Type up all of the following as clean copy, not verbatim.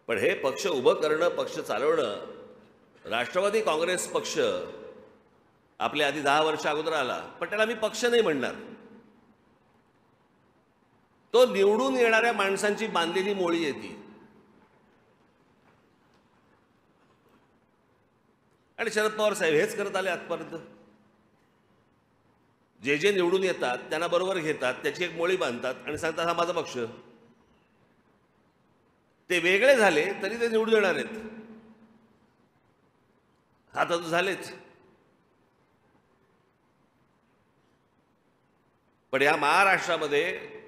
पण हे पक्ष उभं करणं, पक्ष चालवणं, राष्ट्रवादी काँग्रेस पक्ष आपल्या आधी 10 वर्ष अगोदर आला, पण त्याला मी पक्ष नाही म्हणणार. तो निवडून येणाऱ्या माणसांची बांधलेली मोळी आहे ती. आणि शरद पवार साहेब हेच करत आले आजपर्यंत. जे जे निवडून येतात त्यांना बरोबर घेतात, त्याची एक मोळी बांधतात आणि सांगतात हा माझा पक्ष. ते वेगळे झाले तरी ते निवडून येणार आहेत. आता तर झालेच. पण या महाराष्ट्रामध्ये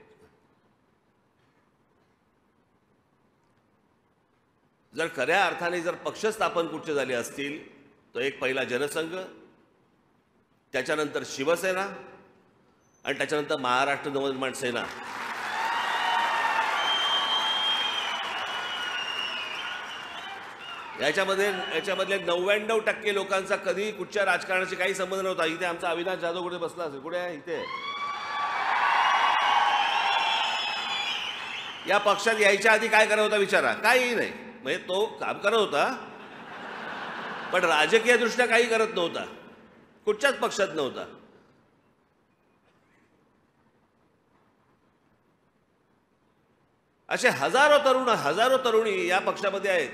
जर खऱ्या अर्थाने जर पक्ष स्थापन कुठचे झाले असतील तर एक पहिला जनसंघ, त्याच्यानंतर शिवसेना आणि त्याच्यानंतर महाराष्ट्र नवनिर्माण सेना. याच्यामधले 99% लोकांचा कधी कुठच्या राजकारणाशी काही संबंध नव्हता. इथे आमचा अविनाश जाधव कुठे बसला असेल? कुठे आहे? इथे. या पक्षात यायच्या आधी काय करत होता विचारा? काही नाही. म्हणजे तो काम करत होता पण राजकीय दृष्ट्या काही करत नव्हता, कुठच्याच पक्षात नव्हता. असे हजारो तरुणी या पक्षामध्ये आहेत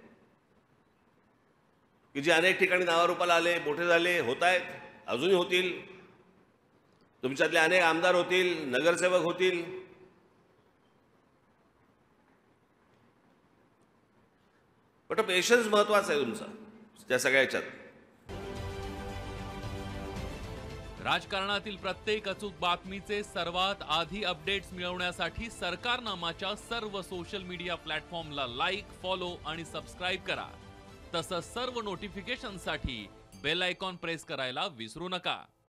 की जे अनेक ठिकाणी नावारूपाला आले, मोठे झाले, होत आहेत, अजूनही होतील. तुमच्यातले अनेक आमदार होतील, नगरसेवक होतील. पण पेशन्स महत्वाचा आहे तुमचा त्या सगळ्या ह्याच्यात. राजकारणातील प्रत्येक अचूक बातमीचे सर्वात आधी अपडेट्स मिळवण्यासाठी सरकारनामाच्या सर्व सोशल मीडिया प्लॅटफॉर्मला लाईक, फॉलो आणि सबस्क्राईब करा. तसंच सर्व नोटिफिकेशनसाठी बेल आयकॉन प्रेस करायला विसरू नका.